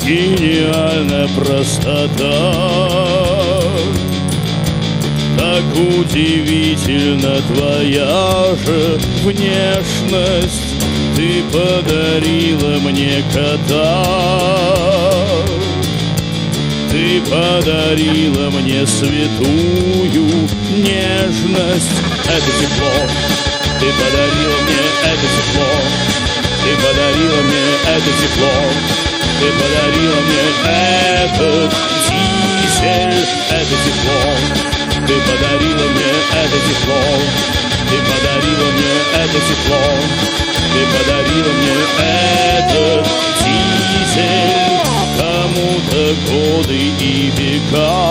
Гениальная простота, так удивительно твоя же внешность. Ты подарила мне кота, ты подарила мне святую нежность. Это тепло, ты подарила мне это тепло, ты подарила мне это тепло, ты подарила мне этот дизель. Это тепло, ты подарила мне это тепло, ты подарила мне это тепло, ты подарила мне этот дизель. Кому-то годы и века,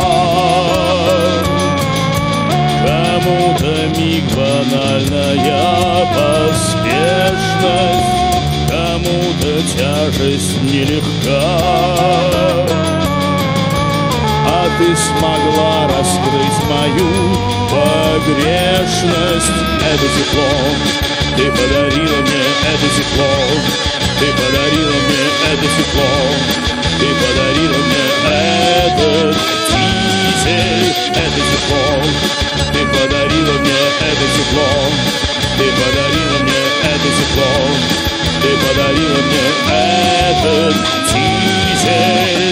кому-то миг банальная поспешность, кому-то тяжесть нелегка. А ты смогла раскрыть мою погрешность. Это тепло, ты подарила мне это тепло, ты подарила мне это тепло, ты подарила мне этот дизель. Это тепло, ты подарила мне это тепло, ты подарила мне это тепло, ты подарила мне этот дизель.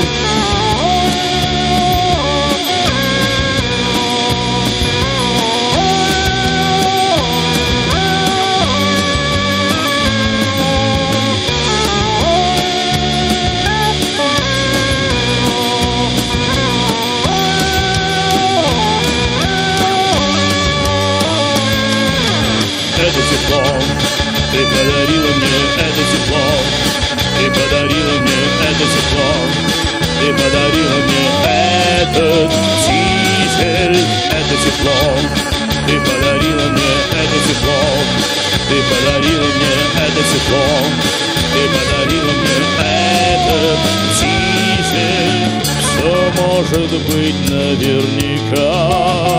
Это тепло, ты подарила мне это тепло, ты подарила мне это тепло, ты подарила мне этот дизель. Это тепло, ты подарила мне это тепло, ты подарила мне это тепло, ты подарила мне этот дизель. Все может быть наверняка,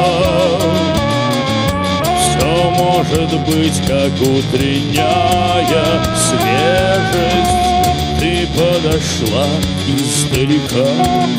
все может быть, как утренняя свежесть. Ты подошла издалека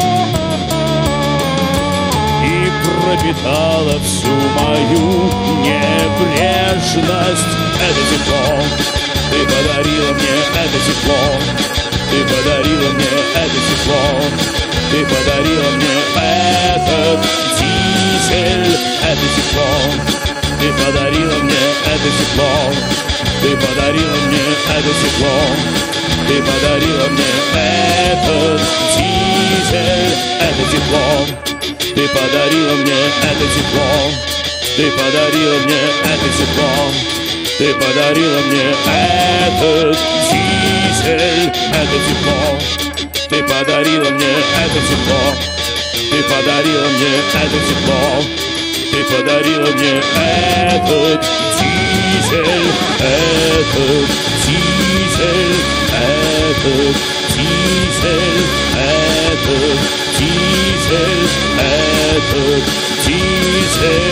и пропитала всю мою небрежность. Это тепло, ты подарила мне это тепло, ты подарила мне это тепло, ты подарила мне этот дизель. Это тепло, ты подарила мне это тепло, ты подарила мне это тепло, ты подарила мне этот дизель. Это тепло, ты подарила мне это тепло, ты подарила мне это тепло, ты подарила мне этот дизель. Это тепло, ты подарила мне это тепло, ты подарила мне это тепло, ты подарила мне этот дизель. Этот дизель, этот дизель, этот дизель, этот дизель.